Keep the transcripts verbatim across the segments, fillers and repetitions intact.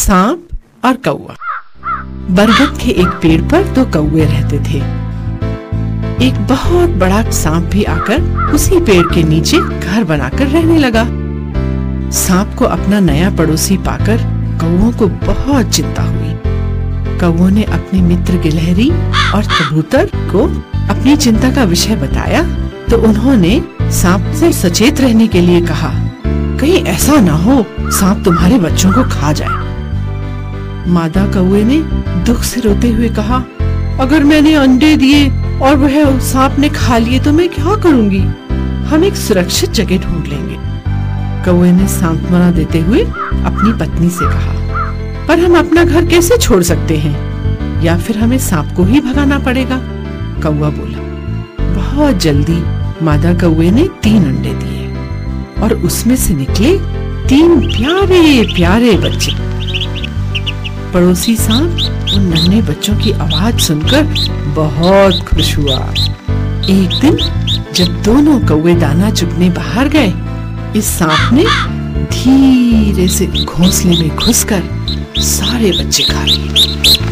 सांप और कौवा। बरगद के एक पेड़ पर दो कौवे रहते थे। एक बहुत बड़ा सांप भी आकर उसी पेड़ के नीचे घर बनाकर रहने लगा। सांप को अपना नया पड़ोसी पाकर कौवों को बहुत चिंता हुई। कौवों ने अपने मित्र गिलहरी और कबूतर को अपनी चिंता का विषय बताया तो उन्होंने सांप से सचेत रहने के लिए कहा, कहीं ऐसा ना हो सांप तुम्हारे बच्चों को खा जाए। मादा कौवे ने दुख से रोते हुए कहा, अगर मैंने अंडे दिए और वह सांप ने खा लिए तो मैं क्या करूंगी? हम एक सुरक्षित जगह ढूंढ लेंगे। कौवे ने सांत्वना देते हुए अपनी पत्नी से कहा, पर हम अपना घर कैसे छोड़ सकते हैं? या फिर हमें सांप को ही भगाना पड़ेगा? कौवा बोला। बहुत जल्दी मादा कौवे ने तीन अंडे दिए और उसमें से निकले तीन प्यारे प्यारे बच्चे। पड़ोसी सांप उन नन्हे बच्चों की आवाज सुनकर बहुत खुश हुआ। एक दिन जब दोनों कौवे दाना चुगने बाहर गए, इस सांप ने धीरे से घोंसले में घुसकर सारे बच्चे खा लिए।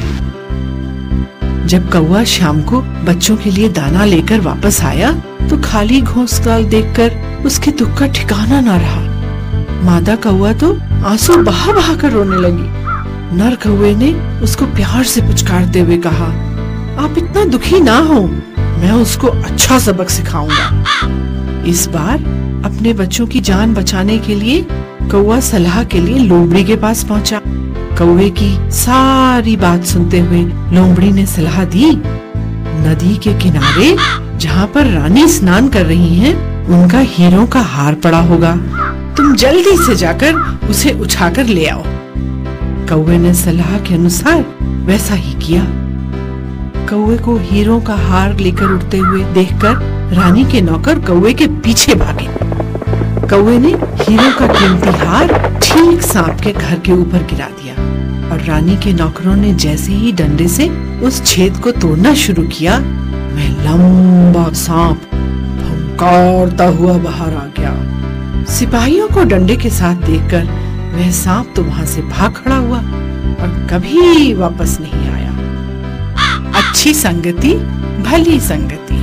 जब कौवा शाम को बच्चों के लिए दाना लेकर वापस आया तो खाली घोंसला देखकर उसके दुख का ठिकाना न रहा। मादा कौवा तो आंसू बहा बहा कर रोने लगी। नर कौवे ने उसको प्यार से पुचकारते हुए कहा, आप इतना दुखी ना हो, मैं उसको अच्छा सबक सिखाऊंगा। इस बार अपने बच्चों की जान बचाने के लिए कौवा सलाह के लिए लोमड़ी के पास पहुंचा। कौवे की सारी बात सुनते हुए लोमड़ी ने सलाह दी, नदी के किनारे जहाँ पर रानी स्नान कर रही हैं, उनका हीरों का हार पड़ा होगा। तुम जल्दी से जाकर उसे उठाकर ले आओ। कौवे ने सलाह के अनुसार वैसा ही किया। कौवे को हीरों का हार लेकर उड़ते हुए देखकर रानी के नौकर कौवे के पीछे भागे। कौवे ने हीरों का कीमती हार ठीक सांप के घर के ऊपर गिरा दिया और रानी के नौकरों ने जैसे ही डंडे से उस छेद को तोड़ना शुरू किया, वह लंबा सांप फुंकारता हुआ बाहर आ गया। सिपाहियों को डंडे के साथ देखकर वह सांप तो वहां से भाग खड़ा हुआ और कभी वापस नहीं आया। अच्छी संगति भली संगति।